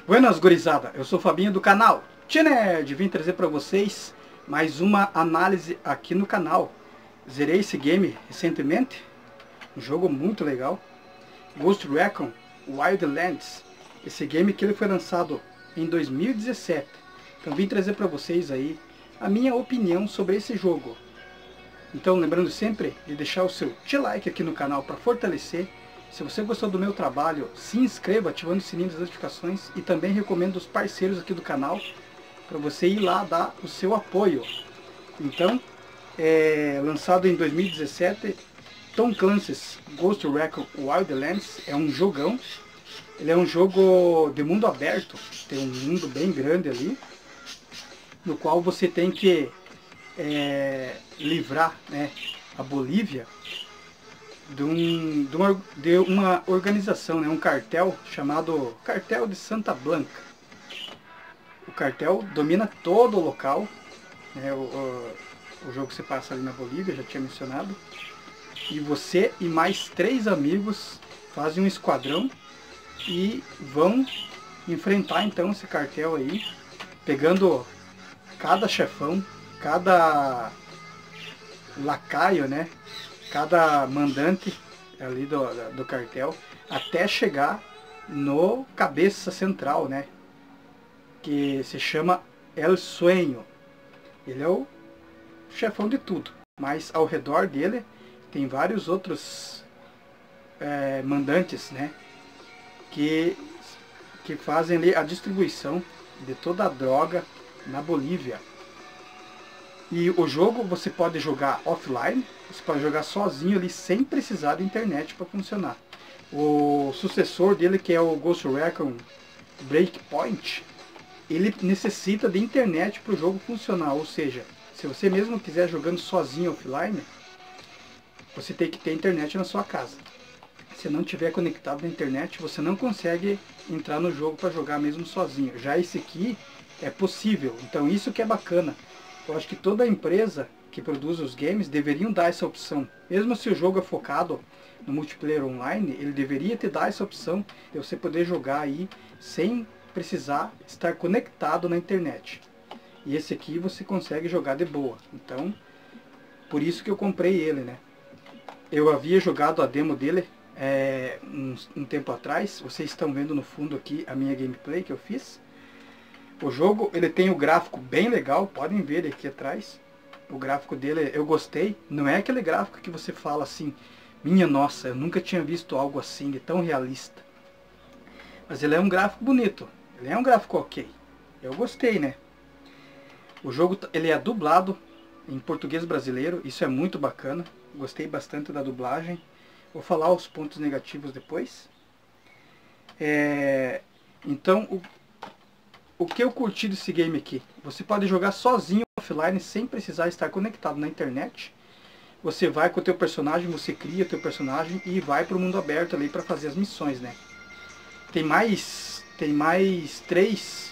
Buenas, gurizada, eu sou o Fabinho do canal T-Nerd. Vim trazer para vocês mais uma análise aqui no canal. Zerei esse game recentemente, um jogo muito legal, Ghost Recon Wildlands. Esse game que ele foi lançado em 2017. Então vim trazer para vocês aí a minha opinião sobre esse jogo. Então lembrando sempre de deixar o seu like aqui no canal para fortalecer. Se você gostou do meu trabalho, se inscreva ativando o sininho das notificações e também recomendo os parceiros aqui do canal para você ir lá dar o seu apoio. Então, lançado em 2017, Tom Clancy's Ghost Recon Wildlands é um jogão. Ele é um jogo de mundo aberto, tem um mundo bem grande ali, no qual você tem que livrar, né, a Bolívia de uma organização, né, um cartel chamado Cartel de Santa Blanca. O cartel domina todo o local, né, o jogo se passa ali na Bolívia, já tinha mencionado. E você e mais 3 amigos fazem um esquadrão e vão enfrentar então esse cartel aí, pegando cada chefão, cada lacaio, né, cada mandante ali do cartel, até chegar no cabeça central, né, que se chama El Sueño. Ele é o chefão de tudo, mas ao redor dele tem vários outros mandantes, né, que fazem ali a distribuição de toda a droga na Bolívia. E o jogo você pode jogar offline, você pode jogar sozinho ali sem precisar de internet para funcionar. O sucessor dele, que é o Ghost Recon Breakpoint, ele necessita de internet para o jogo funcionar. Ou seja, se você mesmo quiser jogando sozinho offline, você tem que ter internet na sua casa. Se não tiver conectado na internet, você não consegue entrar no jogo para jogar mesmo sozinho. Já esse aqui é possível, então isso que é bacana. Eu acho que toda empresa que produz os games deveriam dar essa opção. Mesmo se o jogo é focado no multiplayer online, ele deveria te dar essa opção de você poder jogar aí sem precisar estar conectado na internet. E esse aqui você consegue jogar de boa. Então, por isso que eu comprei ele, né? Eu havia jogado a demo dele um tempo atrás. Vocês estão vendo no fundo aqui a minha gameplay que eu fiz. O jogo, ele tem o gráfico bem legal, podem ver aqui atrás. O gráfico dele eu gostei, não é aquele gráfico que você fala assim, minha nossa, eu nunca tinha visto algo assim, de tão realista. Mas ele é um gráfico bonito, ele é um gráfico ok, eu gostei, né. O jogo, ele é dublado em português brasileiro, isso é muito bacana, gostei bastante da dublagem. Vou falar os pontos negativos depois. Então, o que eu curti desse game aqui? Você pode jogar sozinho offline sem precisar estar conectado na internet. Você vai com o teu personagem, você cria o teu personagem e vai para o mundo aberto ali para fazer as missões, né? Tem mais 3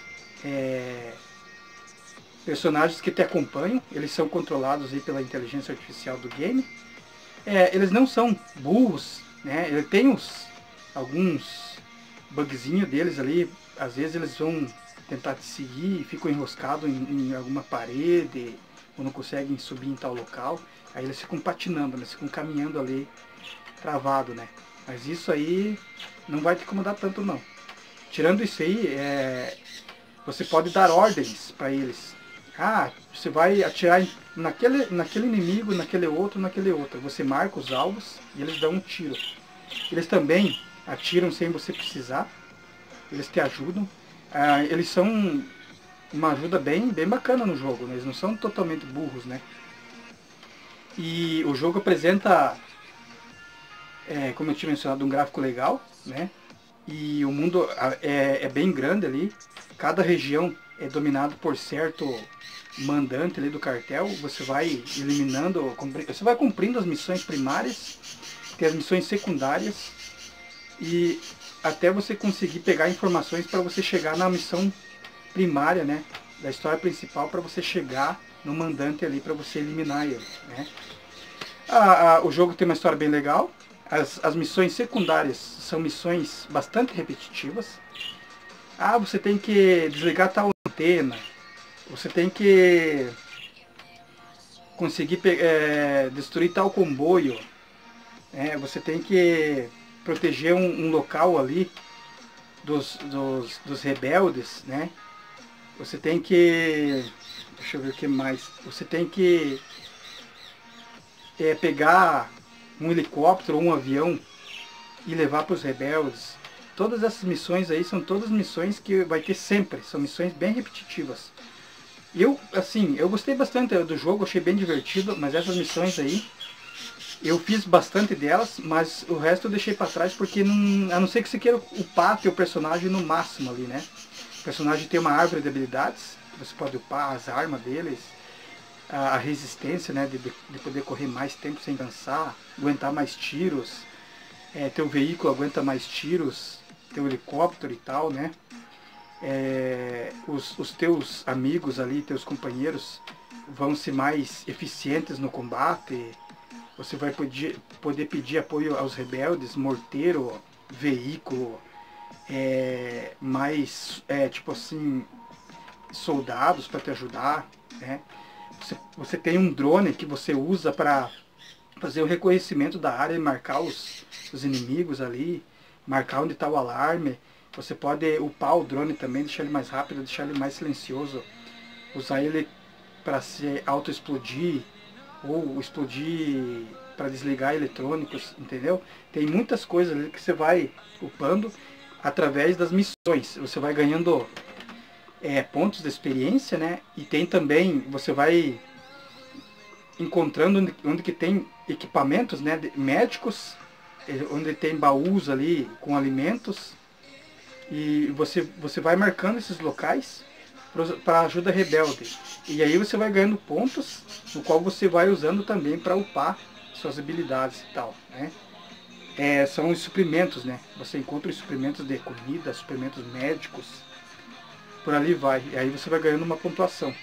personagens que te acompanham. Eles são controlados aí pela inteligência artificial do game. Eles não são burros, né? Ele tem alguns bugzinhos deles ali. Às vezes eles vão tentar te seguir e ficam enroscados em alguma parede, ou não conseguem subir em tal local, aí eles ficam patinando, eles ficam caminhando ali, travado, né? Mas isso aí não vai te incomodar tanto não. Tirando isso aí, você pode dar ordens para eles. Ah, você vai atirar naquele inimigo, naquele outro. Você marca os alvos e eles dão um tiro. Eles também atiram sem você precisar, eles te ajudam. Eles são uma ajuda bem bacana no jogo, né? Eles não são totalmente burros, né? E o jogo apresenta, como eu tinha mencionado, um gráfico legal, né? E o mundo é bem grande ali. Cada região é dominado por certo mandante ali do cartel. Você vai eliminando, você vai cumprindo as missões primárias, tem as missões secundárias, e até você conseguir pegar informações para você chegar na missão primária, né, da história principal, para você chegar no mandante ali, para você eliminar ele, né. O jogo tem uma história bem legal. As missões secundárias são missões bastante repetitivas. Ah, você tem que desligar tal antena, você tem que conseguir destruir tal comboio, você tem que proteger um local ali dos rebeldes, né? Você tem que... Deixa eu ver o que mais. Você tem que pegar um helicóptero ou um avião e levar para os rebeldes. Todas essas missões aí são todas missões que vai ter sempre. São missões bem repetitivas. Eu, assim, eu gostei bastante do jogo, achei bem divertido, mas essas missões aí, eu fiz bastante delas, mas o resto eu deixei para trás porque, não, a não ser que você queira upar teu personagem no máximo ali, né? O personagem tem uma árvore de habilidades, você pode upar as armas deles, a resistência, né, de poder correr mais tempo sem cansar, aguentar mais tiros, teu veículo aguenta mais tiros, teu helicóptero e tal, né? Os teus amigos ali, teus companheiros, vão ser mais eficientes no combate. Você vai poder pedir apoio aos rebeldes, morteiro, veículo, mais, tipo assim, soldados para te ajudar, né? Você tem um drone que você usa para fazer o reconhecimento da área e marcar os inimigos ali, marcar onde está o alarme. Você pode upar o drone também, deixar ele mais rápido, deixar ele mais silencioso, usar ele para se auto-explodir ou explodir para desligar eletrônicos, entendeu? Tem muitas coisas ali que você vai upando através das missões. Você vai ganhando pontos de experiência, né? E tem também, você vai encontrando onde que tem equipamentos, né, médicos, onde tem baús ali com alimentos, e você vai marcando esses locais para ajuda rebelde. E aí você vai ganhando pontos, no qual você vai usando também para upar suas habilidades e tal, né? São os suprimentos, né? Você encontra os suprimentos de comida, suprimentos médicos, por ali vai. E aí você vai ganhando uma pontuação.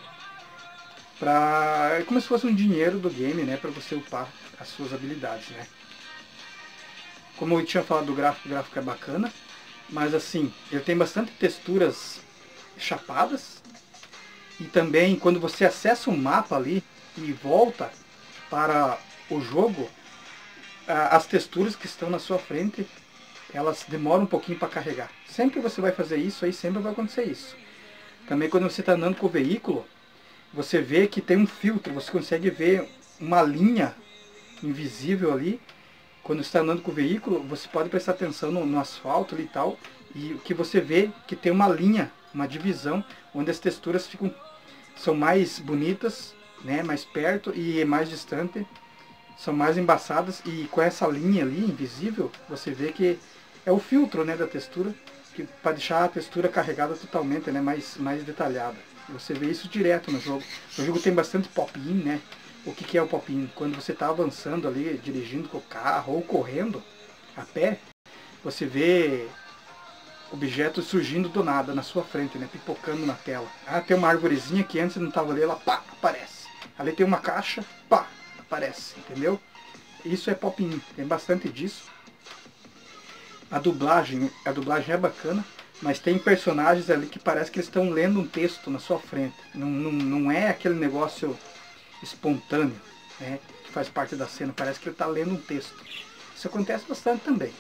É como se fosse um dinheiro do game, né? Para você upar as suas habilidades, né? Como eu tinha falado do gráfico, o gráfico é bacana. Mas assim, ele tem bastante texturas chapadas. E também quando você acessa um mapa ali e volta para o jogo, as texturas que estão na sua frente, elas demoram um pouquinho para carregar. Sempre você vai fazer isso, aí sempre vai acontecer isso. Também quando você está andando com o veículo, você vê que tem um filtro, você consegue ver uma linha invisível ali. Quando você está andando com o veículo, você pode prestar atenção no asfalto ali e tal, e o que você vê que tem uma linha, uma divisão, onde as texturas são mais bonitas, né, mais perto, e mais distante são mais embaçadas, e com essa linha ali invisível, você vê que é o filtro, né, da textura, para deixar a textura carregada totalmente, né, mais detalhada. Você vê isso direto no jogo. O jogo tem bastante pop-in, né? O que é o pop-in? Quando você está avançando ali, dirigindo com o carro ou correndo a pé, você vê objetos surgindo do nada na sua frente, né? Pipocando na tela. Ah, tem uma arvorezinha que antes não estava ali, ela pá, aparece. Ali tem uma caixa, pá, aparece, entendeu? Isso é pop-in, tem bastante disso. A dublagem é bacana, mas tem personagens ali que parece que eles estão lendo um texto na sua frente. Não é aquele negócio espontâneo, né, que faz parte da cena, parece que ele está lendo um texto. Isso acontece bastante também.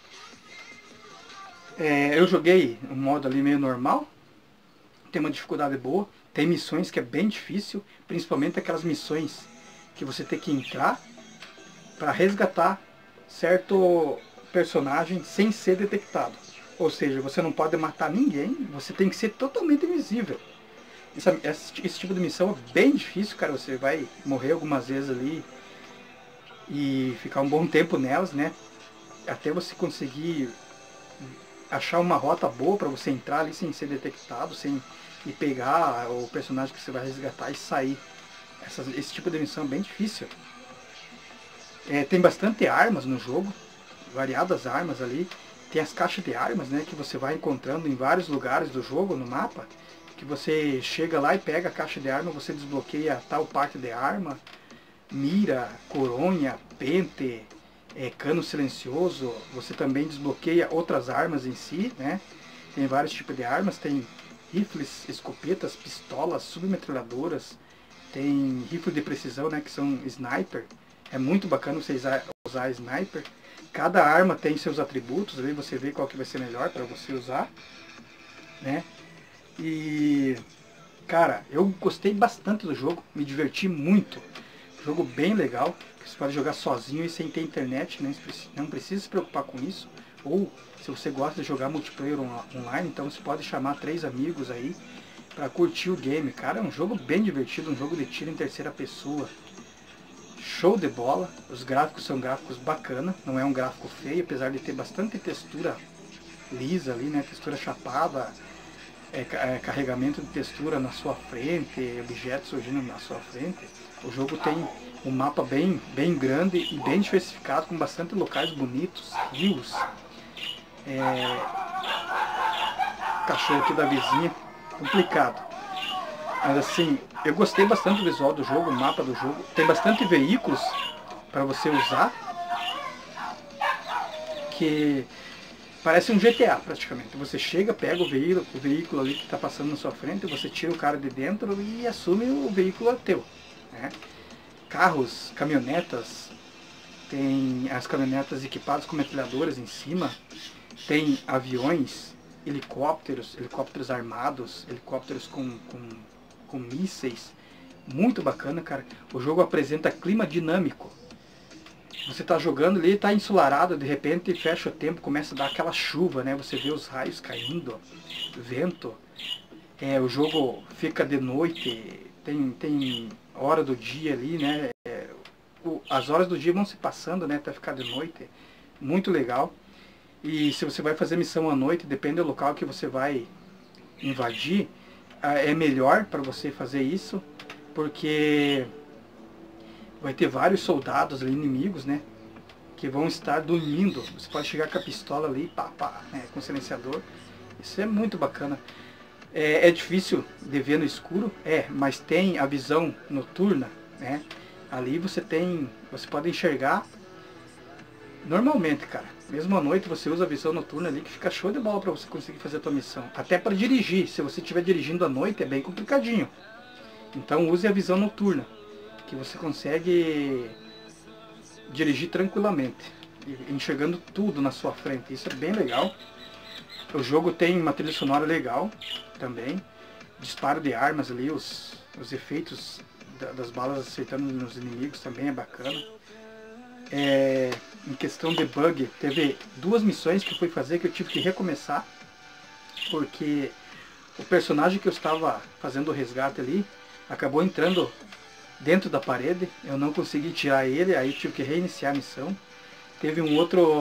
Eu joguei um modo ali meio normal, tem uma dificuldade boa, tem missões que é bem difícil, principalmente aquelas missões que você tem que entrar para resgatar certo personagem sem ser detectado. Ou seja, você não pode matar ninguém, você tem que ser totalmente invisível. Esse tipo de missão é bem difícil, cara. Você vai morrer algumas vezes ali e ficar um bom tempo nelas, né? Até você conseguir achar uma rota boa para você entrar ali sem ser detectado, e pegar o personagem que você vai resgatar e sair. Esse tipo de missão é bem difícil. Tem bastante armas no jogo, variadas armas ali. Tem as caixas de armas, né, que você vai encontrando em vários lugares do jogo, no mapa, que você chega lá e pega a caixa de arma, você desbloqueia tal parte de arma, mira, coronha, pente, cano silencioso, você também desbloqueia outras armas em si, né? Tem vários tipos de armas, tem rifles, escopetas, pistolas, submetralhadoras, tem rifle de precisão, né, que são sniper. É muito bacana você usar sniper. Cada arma tem seus atributos, aí você vê qual que vai ser melhor para você usar, né? E cara, eu gostei bastante do jogo, me diverti muito. Jogo bem legal, que você pode jogar sozinho e sem ter internet, né? Não precisa se preocupar com isso. Ou se você gosta de jogar multiplayer online, então você pode chamar 3 amigos aí para curtir o game. Cara, é um jogo bem divertido, um jogo de tiro em terceira pessoa. Show de bola, os gráficos são gráficos bacana, não é um gráfico feio, apesar de ter bastante textura lisa ali, né? Textura chapada, carregamento de textura na sua frente, objetos surgindo na sua frente. O jogo tem um mapa bem grande e bem diversificado, com bastante locais bonitos, rios. Cachorro aqui da vizinha, complicado. Mas assim, eu gostei bastante do visual do jogo, o mapa do jogo. Tem bastante veículos para você usar, que parece um GTA praticamente. Você chega, pega o veículo ali que está passando na sua frente, você tira o cara de dentro e assume o veículo é teu, né? Carros, caminhonetas, tem as caminhonetas equipadas com metralhadoras em cima, tem aviões, helicópteros armados, helicópteros com mísseis. Muito bacana, cara. O jogo apresenta clima dinâmico. Você está jogando ali, está ensolarado, de repente fecha o tempo, começa a dar aquela chuva, né? Você vê os raios caindo, vento. O jogo fica de noite, tem hora do dia ali, né? As horas do dia vão se passando, né? Até ficar de noite. Muito legal. E se você vai fazer missão à noite, depende do local que você vai invadir, é melhor para você fazer isso, porque vai ter vários soldados ali, inimigos, né, que vão estar dormindo. Você pode chegar com a pistola ali, né, com o silenciador. Isso é muito bacana. É difícil de ver no escuro, mas tem a visão noturna, né? Ali você pode enxergar normalmente, cara. Mesmo à noite você usa a visão noturna ali, que fica show de bola para você conseguir fazer a tua missão. Até para dirigir, se você estiver dirigindo à noite é bem complicadinho. Então use a visão noturna, que você consegue dirigir tranquilamente, enxergando tudo na sua frente. Isso é bem legal. O jogo tem uma trilha sonora legal também. Disparo de armas ali, os efeitos das balas acertando nos inimigos também é bacana. Em questão de bug, teve 2 missões que eu fui fazer que eu tive que recomeçar, porque o personagem que eu estava fazendo o resgate ali acabou entrando dentro da parede, eu não consegui tirar ele, aí tive que reiniciar a missão. Teve uma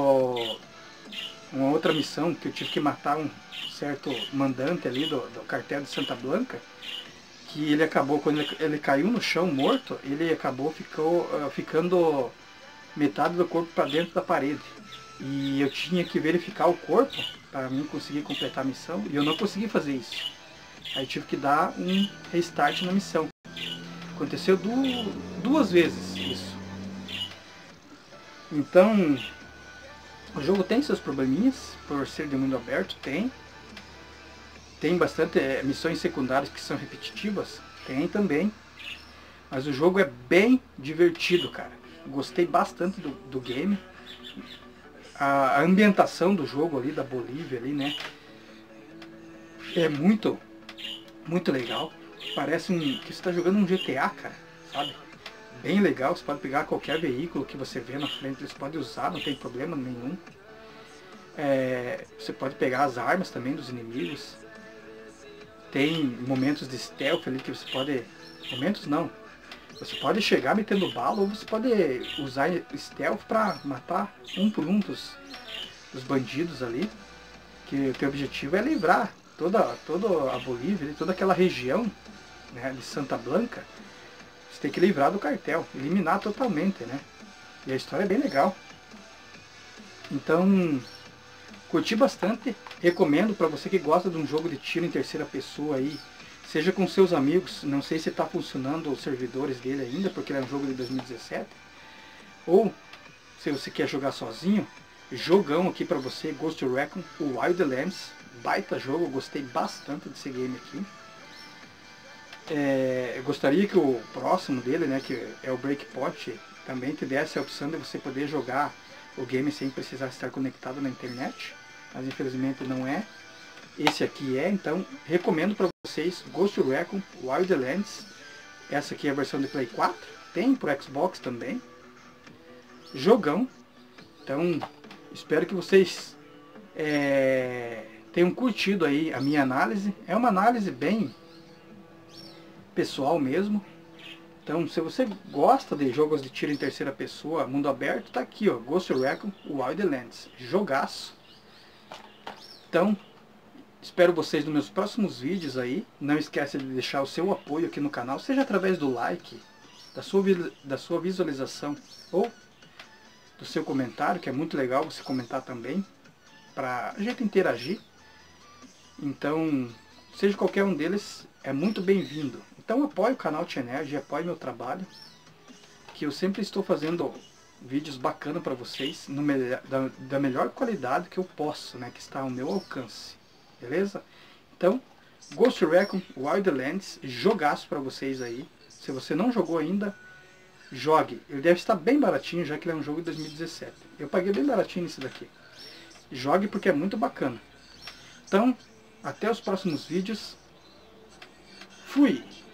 outra missão que eu tive que matar um certo mandante ali do cartel de Santa Blanca, que ele acabou, quando ele caiu no chão morto, ele ficando metade do corpo para dentro da parede. E eu tinha que verificar o corpo para mim conseguir completar a missão, e eu não consegui fazer isso. Aí tive que dar um restart na missão. Aconteceu 2 vezes isso. Então, o jogo tem seus probleminhas, por ser de mundo aberto, tem bastante missões secundárias que são repetitivas, tem também. Mas o jogo é bem divertido, cara. Gostei bastante do game. A ambientação do jogo ali, da Bolívia ali, né? É muito legal. Parece que você está jogando um GTA, cara, sabe? Bem legal, você pode pegar qualquer veículo que você vê na frente, você pode usar, não tem problema nenhum. Você pode pegar as armas também dos inimigos. Tem momentos de stealth ali que você pode... Momentos não. Você pode chegar metendo bala, ou você pode usar stealth para matar um por um dos bandidos ali. Que o teu objetivo é livrar toda a Bolívia, toda aquela região, né, de Santa Blanca. Você tem que livrar do cartel, eliminar totalmente, né? E a história é bem legal. Então, curti bastante. Recomendo para você que gosta de um jogo de tiro em terceira pessoa aí, seja com seus amigos. Não sei se está funcionando os servidores dele ainda, porque ele é um jogo de 2017. Ou, se você quer jogar sozinho, jogão aqui pra você, Ghost Recon Wildlands. Baita jogo, eu gostei bastante desse game aqui. Eu gostaria que o próximo dele, né, que é o Breakpoint, também te desse a opção de você poder jogar o game sem precisar estar conectado na internet, mas infelizmente não é. Esse aqui é, então recomendo para vocês Ghost Recon Wildlands. Essa aqui é a versão de Play 4, tem pro Xbox também. Jogão. Então espero que vocês tenham curtido aí a minha análise. É uma análise bem pessoal mesmo. Então, se você gosta de jogos de tiro em terceira pessoa, mundo aberto, tá aqui, ó, Ghost Recon Wildlands, jogaço. Então, espero vocês nos meus próximos vídeos aí. Não esqueça de deixar o seu apoio aqui no canal, seja através do like, da sua visualização ou do seu comentário, que é muito legal você comentar também, para a gente interagir. Então, seja qualquer um deles, é muito bem-vindo. Então apoie o canal T-Energy, apoie meu trabalho, que eu sempre estou fazendo vídeos bacanas para vocês, da melhor qualidade que eu posso, né, que está ao meu alcance, beleza? Então, Ghost Recon Wildlands, jogaço para vocês aí. Se você não jogou ainda, jogue. Ele deve estar bem baratinho, já que ele é um jogo de 2017. Eu paguei bem baratinho nesse daqui. Jogue porque é muito bacana. Então, até os próximos vídeos. Fui!